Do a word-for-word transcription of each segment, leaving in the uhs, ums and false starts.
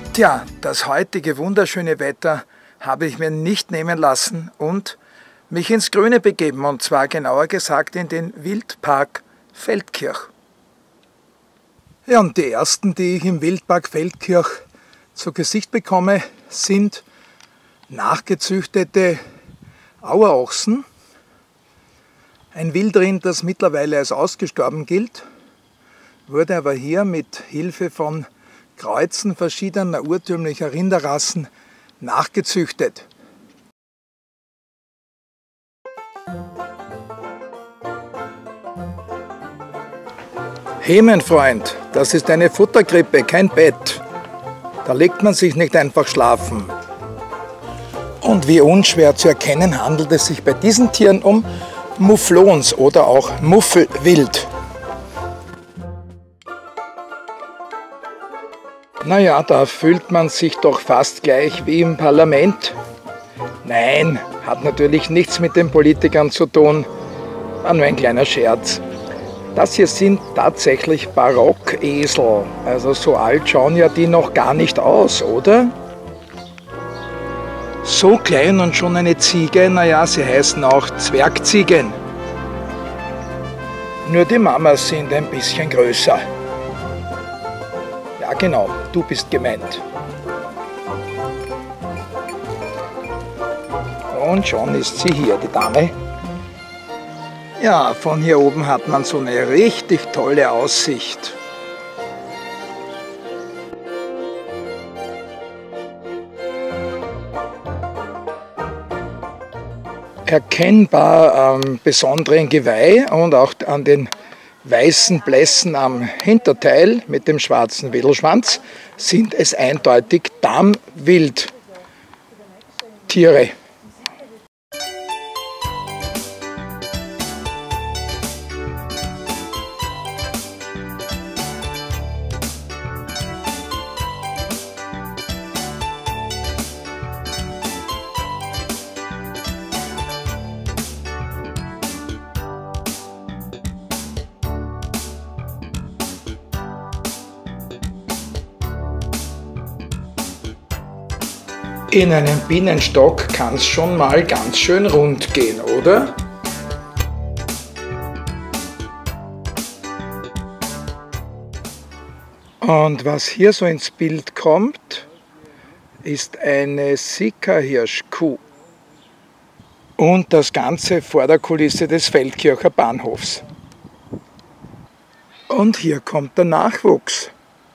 Tja, das heutige wunderschöne Wetter habe ich mir nicht nehmen lassen und mich ins Grüne begeben, und zwar genauer gesagt in den Wildpark Feldkirch. Ja, und die ersten, die ich im Wildpark Feldkirch zu Gesicht bekomme, sind nachgezüchtete Auerochsen. Ein Wildrind, das mittlerweile als ausgestorben gilt, wurde aber hier mit Hilfe von Kreuzen verschiedener urtümlicher Rinderrassen nachgezüchtet. Hey mein Freund, das ist eine Futterkrippe, kein Bett. Da legt man sich nicht einfach schlafen. Und wie unschwer zu erkennen, handelt es sich bei diesen Tieren um Mufflons oder auch Muffelwild. Naja, da fühlt man sich doch fast gleich wie im Parlament. Nein, hat natürlich nichts mit den Politikern zu tun, war nur ein kleiner Scherz. Das hier sind tatsächlich Barockesel, also so alt schauen ja die noch gar nicht aus, oder? So klein und schon eine Ziege, naja, sie heißen auch Zwergziegen. Nur die Mamas sind ein bisschen größer. Ja genau, du bist gemeint. Und schon ist sie hier, die Dame. Ja, von hier oben hat man so eine richtig tolle Aussicht. Erkennbar am besonderen Geweih und auch an den weißen Blässen am Hinterteil mit dem schwarzen Wedelschwanz sind es eindeutig Damwildtiere. In einem Bienenstock kann es schon mal ganz schön rund gehen, oder? Und was hier so ins Bild kommt, ist eine Sika-Hirschkuh. Und das Ganze vor der Kulisse des Feldkircher Bahnhofs. Und hier kommt der Nachwuchs.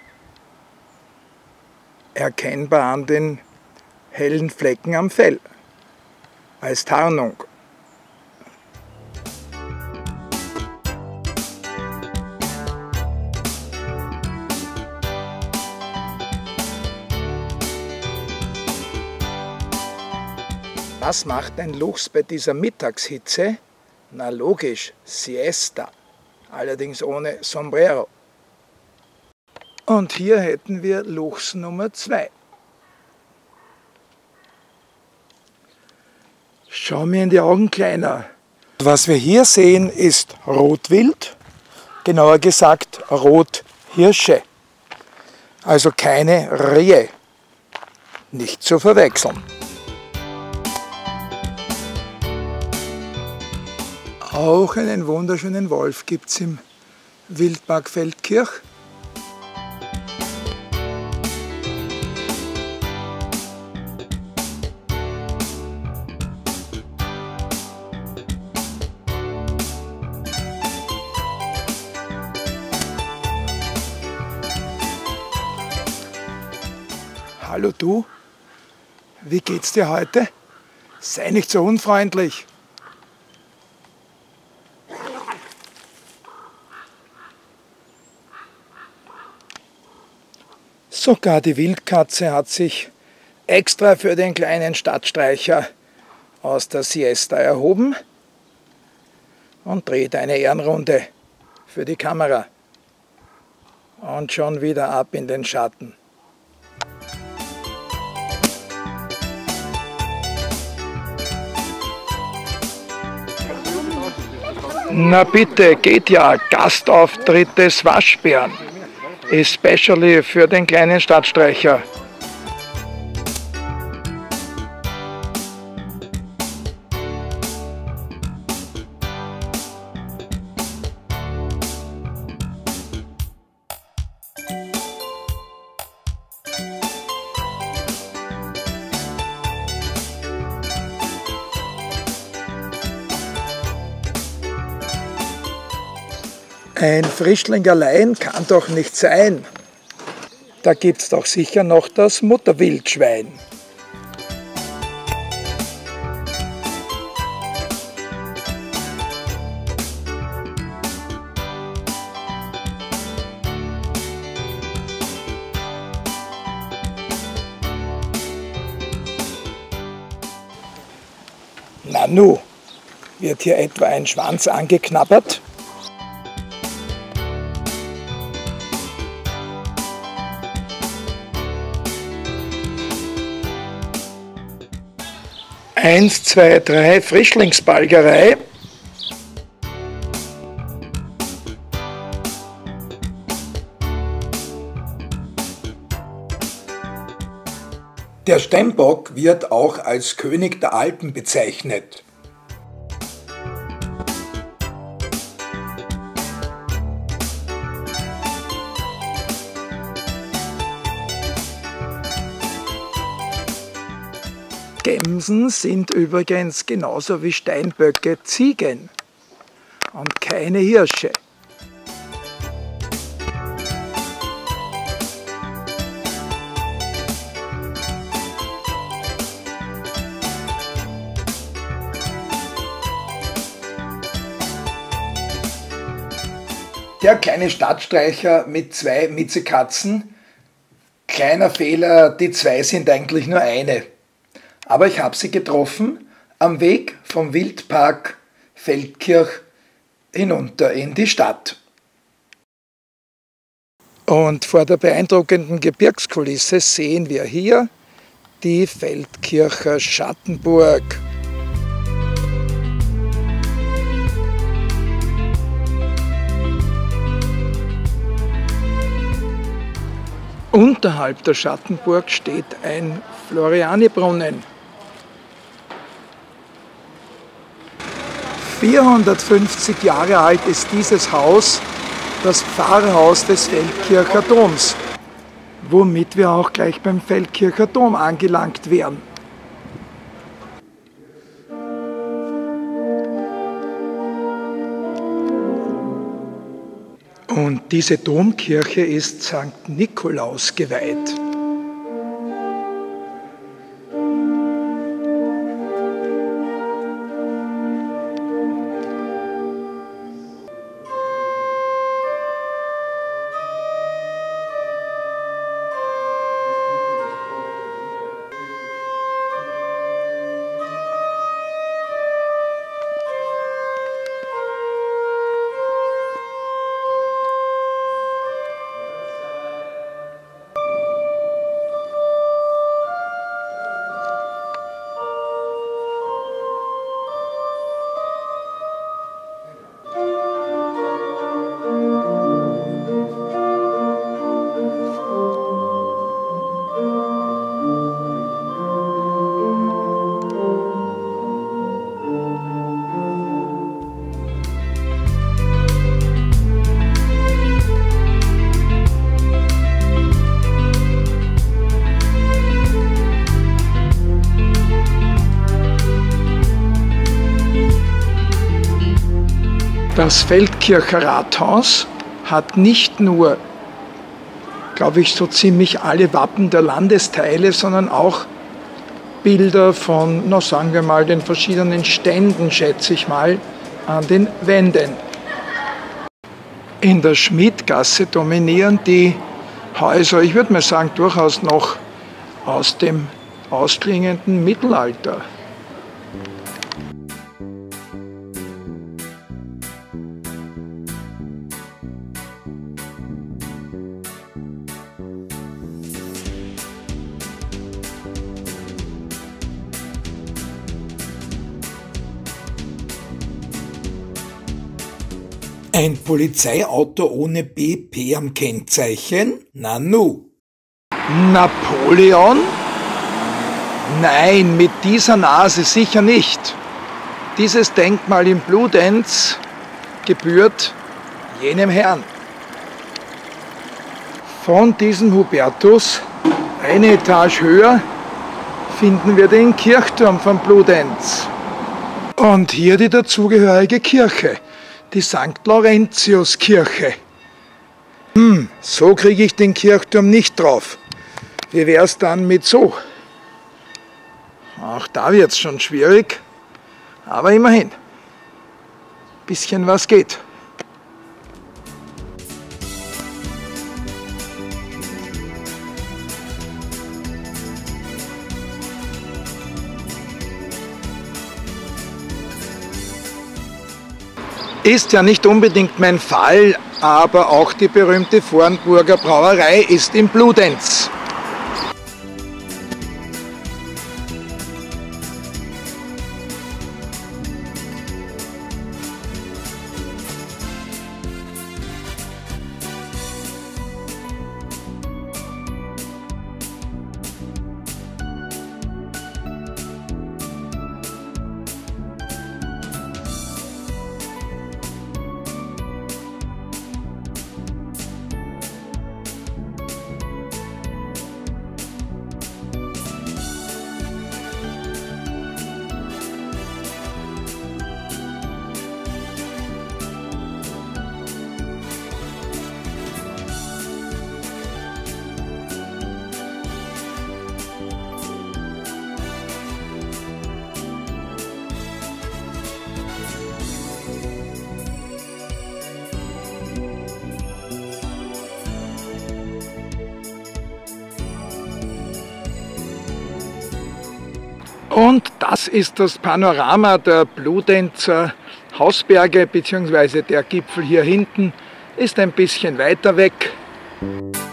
Erkennbar an den hellen Flecken am Fell, als Tarnung. Was macht ein Luchs bei dieser Mittagshitze? Na logisch, Siesta, allerdings ohne Sombrero. Und hier hätten wir Luchs Nummer zwei. Schau mir in die Augen, Kleiner. Was wir hier sehen, ist Rotwild, genauer gesagt Rothirsche. Also keine Rehe, nicht zu verwechseln. Auch einen wunderschönen Wolf gibt es im Wildpark Feldkirch. Hallo du, wie geht's dir heute? Sei nicht so unfreundlich. Sogar die Wildkatze hat sich extra für den kleinen Stadtstreicher aus der Siesta erhoben und dreht eine Ehrenrunde für die Kamera. Und schon wieder ab in den Schatten. Na bitte, geht ja, Gastauftritt des Waschbären. Especially für den kleinen Stadtstreicher. Ein Frischling allein kann doch nicht sein. Da gibt's doch sicher noch das Mutterwildschwein. Nanu, wird hier etwa ein Schwanz angeknabbert? Eins, zwei, drei, Frischlingsbalgerei. Der Steinbock wird auch als König der Alpen bezeichnet. Gämsen sind übrigens genauso wie Steinböcke Ziegen und keine Hirsche. Der kleine Stadtstreicher mit zwei Miezekatzen. Kleiner Fehler, die zwei sind eigentlich nur eine. Aber ich habe sie getroffen am Weg vom Wildpark Feldkirch hinunter in die Stadt. Und vor der beeindruckenden Gebirgskulisse sehen wir hier die Feldkircher Schattenburg. Unterhalb der Schattenburg steht ein Florianibrunnen. vierhundertfünfzig Jahre alt ist dieses Haus, das Pfarrhaus des Feldkircher Doms, womit wir auch gleich beim Feldkircher Dom angelangt wären. Und diese Domkirche ist Sankt Nikolaus geweiht. Das Feldkircher Rathaus hat nicht nur, glaube ich, so ziemlich alle Wappen der Landesteile, sondern auch Bilder von, na sagen wir mal, den verschiedenen Ständen, schätze ich mal, an den Wänden. In der Schmidgasse dominieren die Häuser, ich würde mal sagen, durchaus noch aus dem ausklingenden Mittelalter. Ein Polizeiauto ohne B P am Kennzeichen? Nanu. Napoleon? Nein, mit dieser Nase sicher nicht. Dieses Denkmal in Bludenz gebührt jenem Herrn. Von diesem Hubertus, eine Etage höher, finden wir den Kirchturm von Bludenz. Und hier die dazugehörige Kirche. Die Sankt Laurentiuskirche. Hm, so kriege ich den Kirchturm nicht drauf. Wie wäre es dann mit so? Auch da wird es schon schwierig, aber immerhin. Bisschen was geht. Ist ja nicht unbedingt mein Fall, aber auch die berühmte Vornburger Brauerei ist in Bludenz. Und das ist das Panorama der Bludenzer Hausberge, beziehungsweise der Gipfel hier hinten ist ein bisschen weiter weg.